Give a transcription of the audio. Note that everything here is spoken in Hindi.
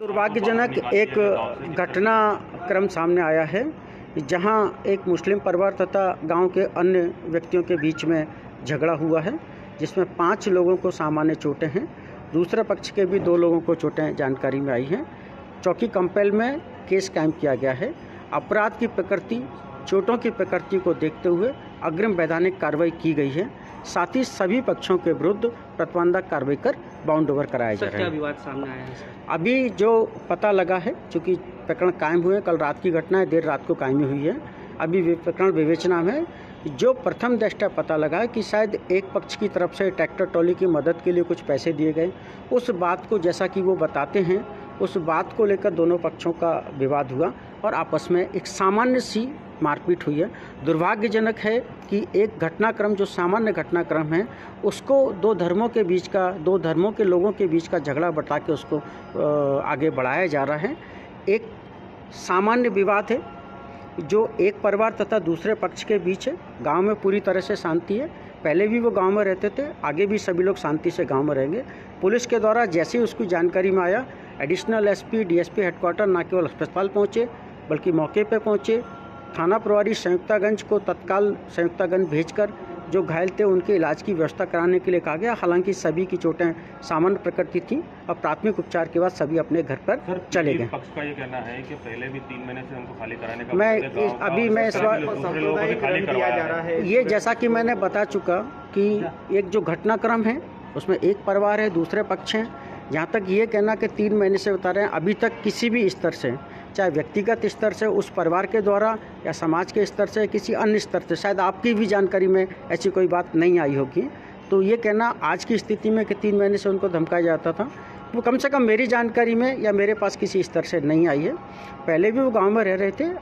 दुर्भाग्यजनक एक घटनाक्रम सामने आया है, जहां एक मुस्लिम परिवार तथा गांव के अन्य व्यक्तियों के बीच में झगड़ा हुआ है, जिसमें 5 लोगों को सामान्य चोटें हैं। दूसरे पक्ष के भी 2 लोगों को चोटें जानकारी में आई हैं। चौकी कंपेल में केस कायम किया गया है। अपराध की प्रकृति, चोटों की प्रकृति को देखते हुए अग्रिम वैधानिक कार्रवाई की गई है। साथ ही सभी पक्षों के विरुद्ध प्रतिबंधक कार्रवाई कर बाउंड ओवर कराया जा रहा है। क्या विवाद सामने आया है? अभी जो पता लगा है, चूँकि प्रकरण कायम हुए, कल रात की घटना है, देर रात को कायमी हुई है, अभी प्रकरण विवेचना में है। जो प्रथम दृष्टया पता लगा है कि शायद एक पक्ष की तरफ से ट्रैक्टर ट्रॉली की मदद के लिए कुछ पैसे दिए गए। उस बात को, जैसा कि वो बताते हैं, उस बात को लेकर दोनों पक्षों का विवाद हुआ और आपस में एक सामान्य सी मारपीट हुई है। दुर्भाग्यजनक है कि एक घटनाक्रम, जो सामान्य घटनाक्रम है, उसको 2 धर्मों के बीच का, 2 धर्मों के लोगों के बीच का झगड़ा बता के उसको आगे बढ़ाया जा रहा है। एक सामान्य विवाद है जो एक परिवार तथा दूसरे पक्ष के बीच है। गांव में पूरी तरह से शांति है। पहले भी वो गांव में रहते थे, आगे भी सभी लोग शांति से गांव में रहेंगे। पुलिस के द्वारा जैसे ही उसकी जानकारी में आया, एडिशनल एसपी, डीएसपी हेडक्वार्टर न केवल अस्पताल पहुंचे बल्कि मौके पर पहुंचे। थाना प्रभारी संयुक्तागंज को तत्काल संयुक्तागंज भेजकर जो घायल थे उनके इलाज की व्यवस्था कराने के लिए कहा गया। हालांकि सभी की चोटें सामान्य प्रकृति थी और प्राथमिक उपचार के बाद सभी अपने घर पर चले गए। पक्ष का ये कहना है कि पहले भी 3 महीने से उनको खाली कराने का ये जैसा कि मैंने बता चुका कि एक जो घटनाक्रम है उसमें एक परिवार है, दूसरे पक्ष हैं। जहाँ तक ये कहना कि 3 महीने से बता रहे हैं, अभी तक किसी भी स्तर से, चाहे व्यक्तिगत स्तर से उस परिवार के द्वारा या समाज के स्तर से, किसी अन्य स्तर से, शायद आपकी भी जानकारी में ऐसी कोई बात नहीं आई होगी। तो ये कहना आज की स्थिति में कि 3 महीने से उनको धमकाया जाता था, वो कम से कम मेरी जानकारी में या मेरे पास किसी स्तर से नहीं आई है। पहले भी वो गांव में रह रहे थे।